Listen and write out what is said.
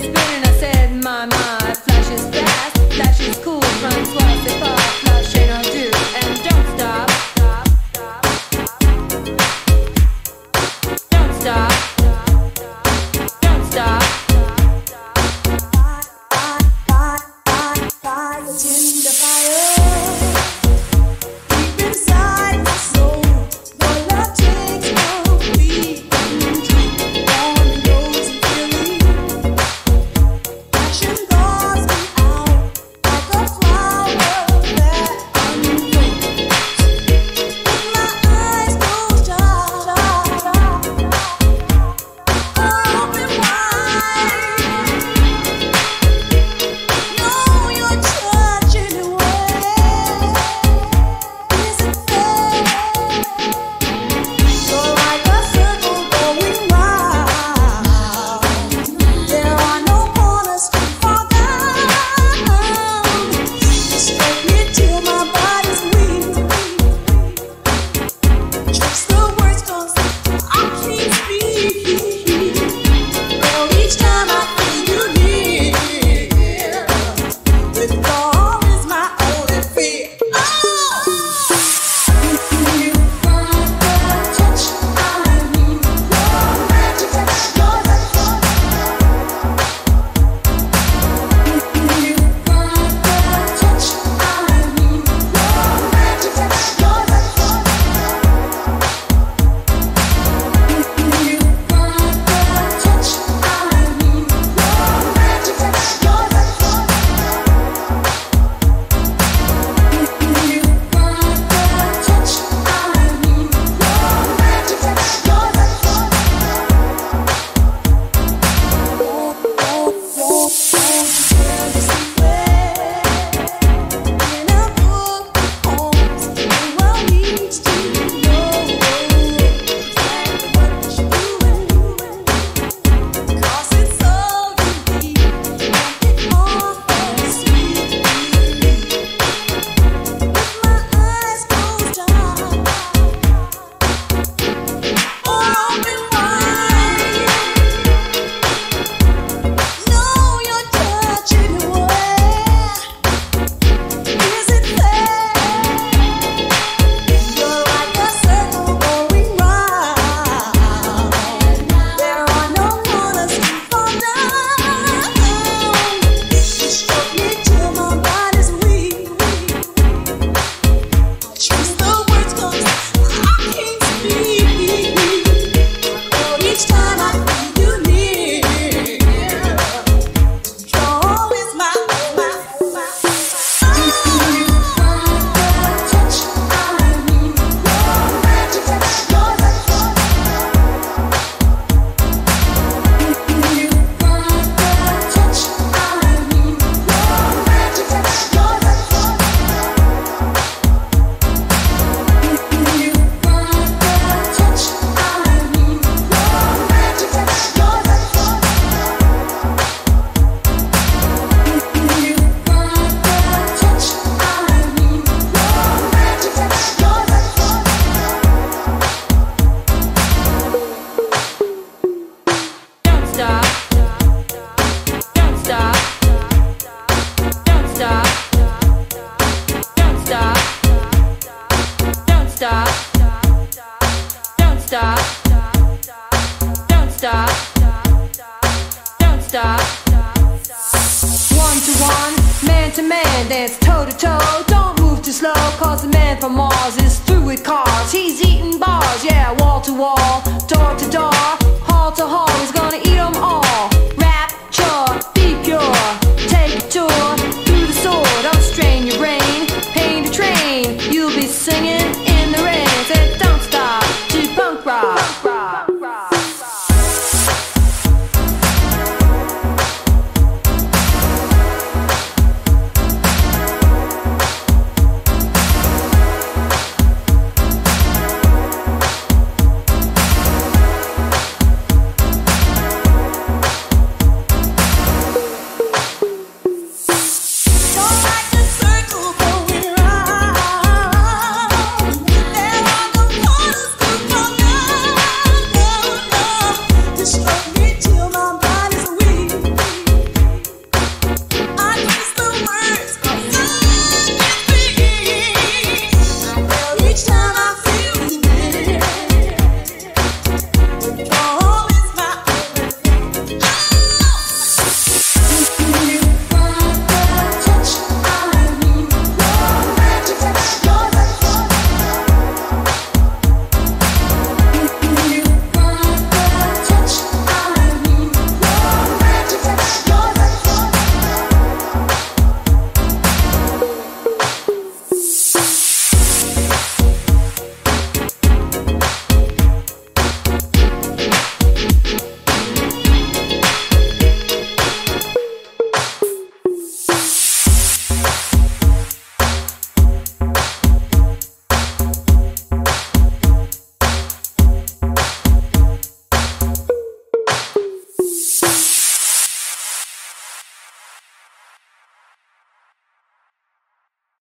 spinning, I said, my, flash is fast, flash is cool, front twice, they pop, flash ain't no do, and don't stop, don't stop, don't stop. Tender fire deep inside my soul. Your love takes complete control. Only knows it feeling. Passion draws me out like a flower that unfolds. With my eyes closed shut, open wide. Know you're touching away. Is it fair? You're like a circle going round. There are no corners to fall down. Stroke me till my body's weak. Trust the words 'cause I can't speak. Girl, each time I feel you near, withdrawal is my only fear. Oh! You find the touch I need. Your magic touch, your touch. You find the touch I need. Your magic touch, your touch. You find the touch I need. Your magic touch, your touch. Each time I feel you near, withdrawal is my You find the touch I need. Your magic touch, your touch. You find the touch I need. Your magic touch, your touch. You find the touch I need. Your magic touch, your touch. You find the touch I need. Your magic touch, your touch. Don't stop, don't stop, don't stop, don't stop, don't stop, don't stop, don't stop, don't stop. One to one, man to man, dance toe to toe. Don't move too slow, 'cause the man from Mars is through with cars. He's eating bars, yeah, wall to wall, door to door.